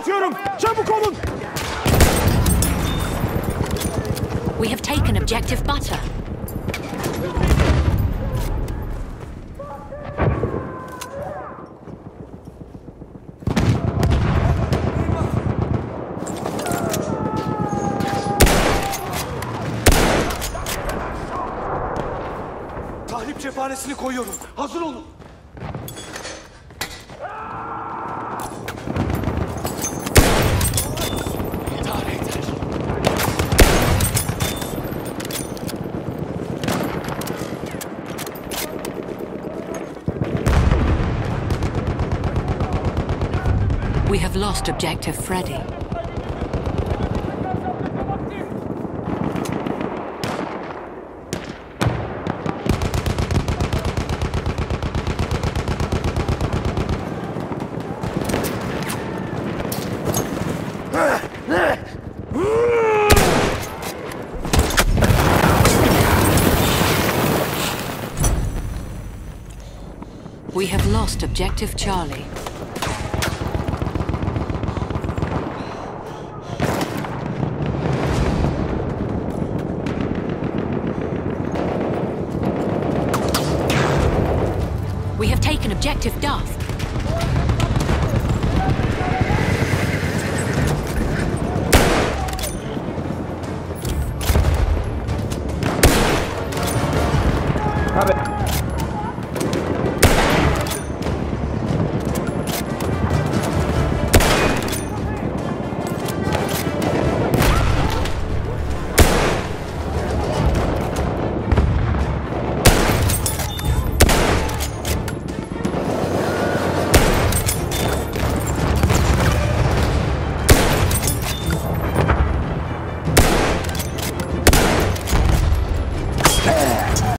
atıyorum. Çabuk olun. We have taken objective butter. Tahrip cephanesini koyuyorum. Hazır olun. We have lost objective Freddy. We have lost objective Charlie. We have taken objective Duff.